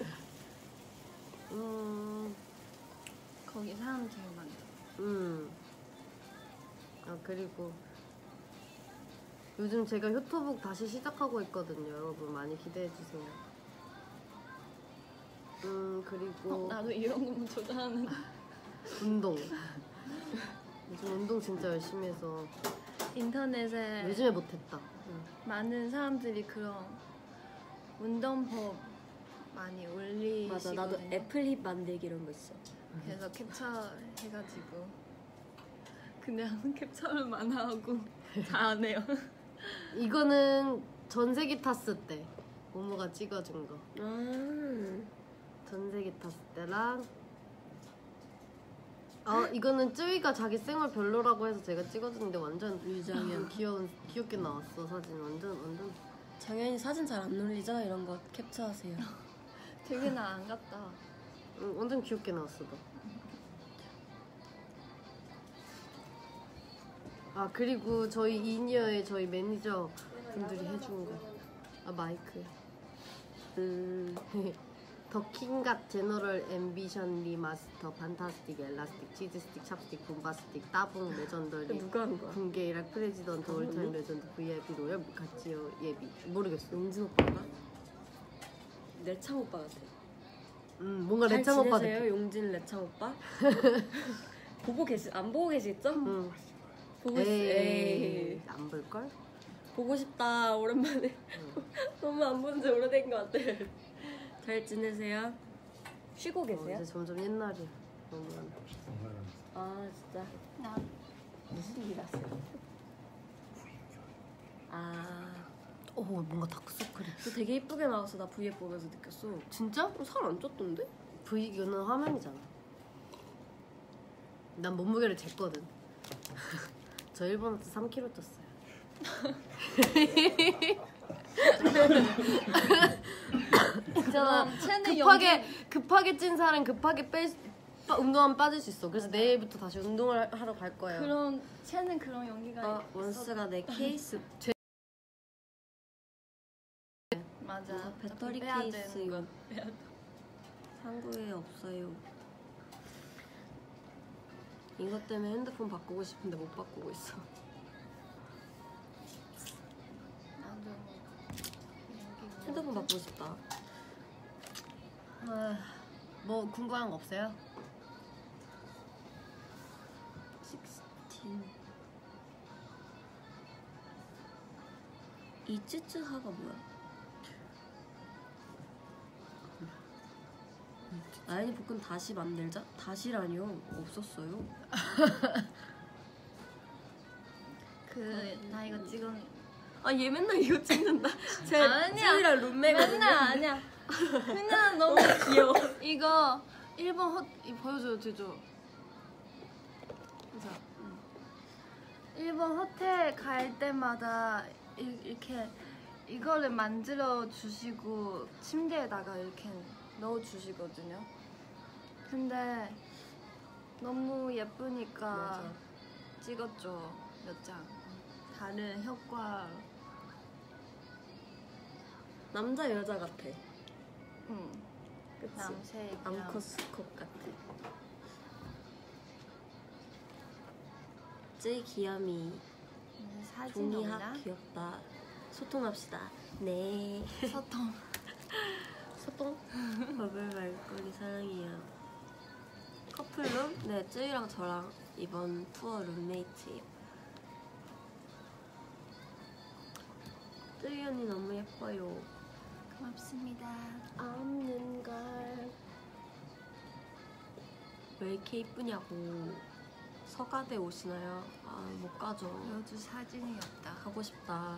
음, 거기 사람 되게 많다. 음. 아 그리고 요즘 제가 효토북 다시 시작하고 있거든요. 여러분 많이 기대해 주세요. 음 그리고 어, 나도 이런 거만 조절하는. 운동. 요즘 운동 진짜 열심히 해서 인터넷에 요즘에 못했다. 많은 사람들이 그런 운동법 많이 올리시거든요. 맞아 나도 애플힙 만들기 이런 거 있어. 그래서 캡처해가지고 근데 항상 캡처를만 하고 다 안 해요. 이거는 전세기 탔을 때 모모가 찍어준 거. 아 전세기 탔을 때랑 아 이거는 쯔위가 자기 생얼 별로라고 해서 제가 찍어줬는데 완전 유정이야. 귀여운 귀엽게 나왔어 사진. 완전 완전 장현이 사진 잘 안 올리죠? 이런 거 캡처하세요. 되게 나 안 같다. 응, 완전 귀엽게 나왔어 너. 아 그리고 저희 이니어의 저희 매니저 분들이 해준 거. 아 마이크. 음 더 킹갓 제너럴 앰비션 리마스터 판타스틱 엘라스틱 치즈스틱 찹스틱 붐바스틱 따봉 레전더리 누가 한 거야? 군계 이락 프레지던트 아, 올타임 언니? 레전드 브이아이피 로열 같이요 예비 모르겠어. 용진 오빠가? 내창 오빠 같아. 음 뭔가 잘 레창 오빠 지내세요, 느낌. 용진 레창 오빠? 보고 계시 안 보고 계시죠? 응. 보고 싶 에이. 에이 안 볼걸? 보고 싶다 오랜만에. 너무 안 본 지 오래된 것 같아. 잘 지내세요? 쉬고 어, 계세요? 이제 점점 옛날이야. 너무 아 진짜 나 무슨 일 하세요? 아, 오 뭔가 다크서클이 너 되게 이쁘게 나와서 나 브이앱 보면서 느꼈어. 진짜? 어, 살 안 쪘던데? V는 화면이잖아. 난 몸무게를 쟀거든. 저 일본에서 삼 킬로그램 쪘어요. 있잖아. 쟤는 급하게 급하게 찐 살은 급하게 빼 빠- 운동하면 빠질 수 있어. 그래서 내일부터 다시 운동을 하- 하러 갈 거예요. 그런 쟤는 그런 연기가 아 있어. 원스가 내 케이스 맞아. 아, 배터리 빼야 케이스 되는 이거 거. 빼야 돼. 한국에 없어요. 이것 때문에 핸드폰 바꾸고 싶은데 못 바꾸고 있어. 가보고 싶다. 아, 뭐 궁금한 거 없어요? 십육. 이츠츠하가 뭐야? 나연이 복근 다시 만들자? 다시라뇨? 없었어요. 그 나 이거 찍은 아 얘 맨날 이거 찍는다. 제 아니야. 랑 룸메가 맨날 아니야. 그냥 너무 귀여워. 이거 일본 호 이 보여줘도 되죠? 그죠? 응. 일본 호텔 갈 때마다 이, 이렇게 이거를 만들어 주시고 침대에다가 이렇게 넣어 주시거든요. 근데 너무 예쁘니까 맞아. 찍었죠 몇 장. 다른 효과. 남자 여자 같아. 응. 그치? 남색. 암컷스컷 같아. 쯔이 귀염이. 사진 종이학 없나? 귀엽다. 소통합시다. 네. 소통. 소통? 버블 말거리 사랑해요. 커플룸? 네, 쯔이랑 저랑 이번 투어 룸메이트예요. 쯔이 언니 너무 예뻐요. 고맙습니다. 없는 걸. 왜 이렇게 이쁘냐고. 서가대 오시나요? 아, 못 가죠. 여주 사진이 없다. 가고 싶다.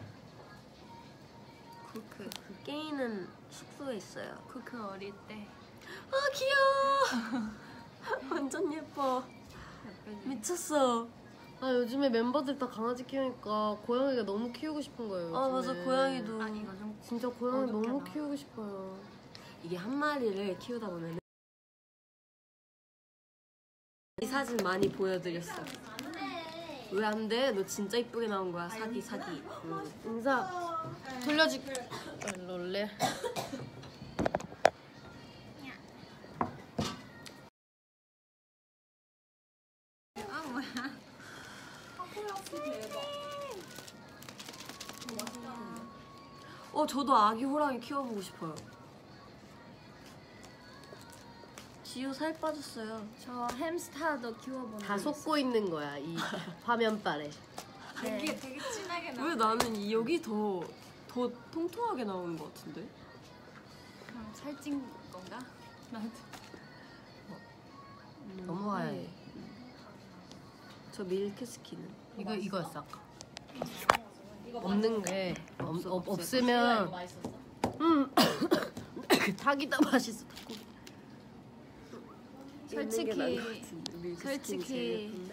쿠크. 게이는 숙소에 있어요. 쿠크 어릴 때. 아, 귀여워. 완전 예뻐. 예쁘지? 미쳤어. 아 요즘에 멤버들 다 강아지 키우니까 고양이가 너무 키우고 싶은 거예요. 아, 맞아. 요즘에. 고양이도. 아니 이거 좀 진짜 고양이 너무 어둡게 나와. 키우고 싶어요. 이게 한 마리를 키우다 보면 이 사진 많이 보여드렸어. 왜 안 돼? 너 진짜 이쁘게 나온 거야. 사기 사기. 응. 인사 돌려줄. 일로 올래? 아 뭐야? 어, 저도 아기 호랑이 키워보고 싶어요. 지우 살 빠졌어요. 저 햄스터도 키워본 다 적 속고 있는 거야 이 화면빨에. 네. 되게 진하게 왜 나는 이 여기 더, 더 통통하게 나오는 것 같은데? 그럼 살찐 건가? 나도. 너무 하얘. 저 밀크 스킨은? 이거 이거였어 아까. 없는 게 없, 없, 없으면 음 그 닭이다 맛있어 닭고기. 솔직히- 있는 게 나은 것 같은데. 밀크 스킨이 솔직히- 제일 예쁜데?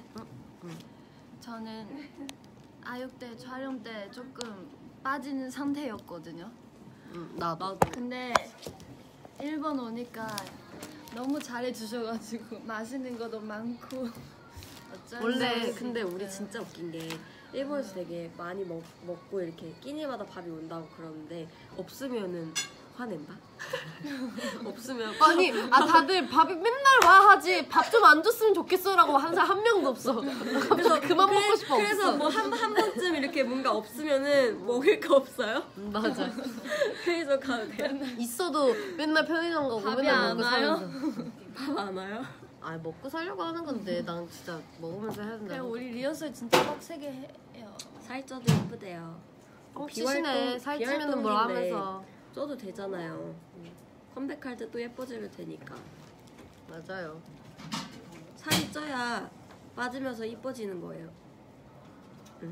저는 아육 때 촬영 때 조금 빠지는 상태였거든요. 음, 나도. 나도. 근데 일본 오니까 너무 잘해주셔가지고 맛있는 것도 많고 어쩔 원래 수 근데 우리 없어요. 진짜 웃긴 게 일본에서 되게 많이 먹, 먹고 이렇게 끼니마다 밥이 온다고 그러는데 없으면은 화낸다? 없으면 아니 아 다들 밥이 맨날 와 하지 밥 좀 안 줬으면 좋겠어라고 한 사람 한 명도 없어. 그래서 그만 그래- 먹고 싶어. 그래서 없어. 뭐 한 한 번쯤 이렇게 뭔가 없으면은 먹을 거 없어요? 음, 맞아. 편의점 가도 돼요? 있어도 맨날 편의점 가고 밥이 맨날 안 먹고 와요? 살면서. 밥 안 와요? 아 먹고 살려고 하는 건데 난 진짜 먹으면서 해야 된다. 그냥 우리 리허설 진짜 빡세게 해요. 살쪄도 예쁘대요. 뻥치시네. 살찌면은 뭘 하면서. 쪄도 되잖아요. 컴백할 때 또 예뻐지면 되니까. 맞아요. 살이 쪄야 빠지면서 이뻐지는 거예요. 응?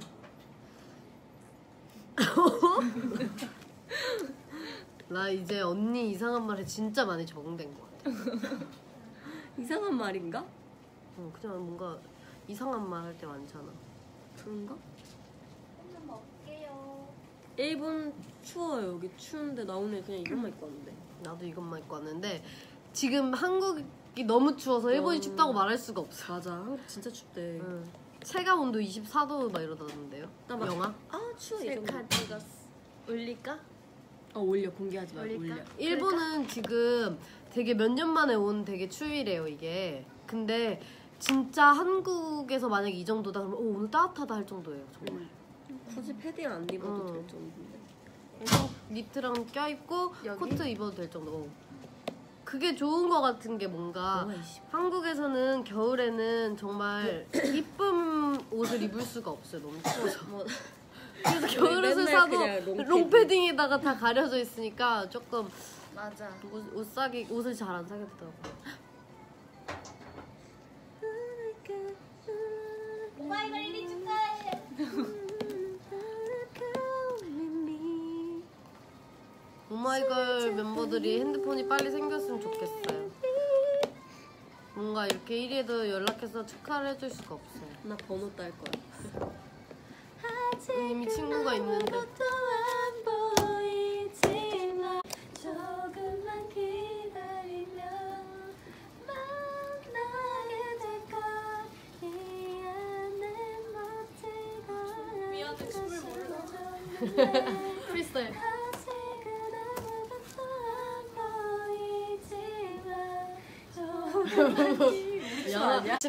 나 이제 언니 이상한 말에 진짜 많이 적응된 것 같아. 이상한 말인가? 어, 그냥 뭔가 이상한 말 할 때 많잖아. 그런가? 일본 추워요. 여기 추운데 나 오늘 그냥 이것만 입고 왔는데. 나도 이것만 입고 왔는데 지금 한국이 너무 추워서 일본이 음. 춥다고 말할 수가 없어. 맞아. 한국 진짜 춥대. 응. 체감 온도 이십사 도 막 이러다던데요. 나 막- 영하? 아 추워 이 정도. 셀카 찍었어. 올릴까? 어 올려 공개하지 말고 올릴까? 올려. 일본은 지금 되게 몇 년 만에 온 되게 추위래요 이게. 근데 진짜 한국에서 만약에 이 정도다 그러면 오, 오늘 따뜻하다 할 정도예요 정말. 굳이 패딩 안 입어도 음. 될 정도인데. 그래서 니트랑 껴입고 여기? 코트 입어도 될 정도. 그게 좋은 거 같은 게 뭔가 한국에서는 겨울에는 정말 이쁜 옷을 입을 수가 없어요. 너무 추워서. 뭐, 그래서 겨울옷을 맨날 사도 그냥 롱패딩. 롱패딩에다가 다 가려져 있으니까 조금 맞아. 옷, 옷 사기 옷을 잘 안 사게 되더라고요. 오마이걸 일 위 축하해. 오마이걸 멤버들이 핸드폰이 빨리 생겼으면 좋겠어요. 뭔가 이렇게 일 위에도 연락해서 축하를 해줄 수가 없어요. 나 번호 딸 거야. 이미 친구가 있는데. 조금만 기다리면 만나게 될 거야. 이 안에 멋지고 미안해 춤을 몰라. 프리스타일. 아직은 아무것도 안 보이지만 조금만 야,